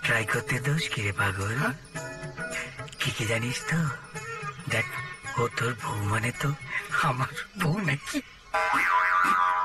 Try করতে দোষ কি রে পাগল? কি জানিস তো? দেখ, ও তোর বউ মানে তো আমার বউ নাকি।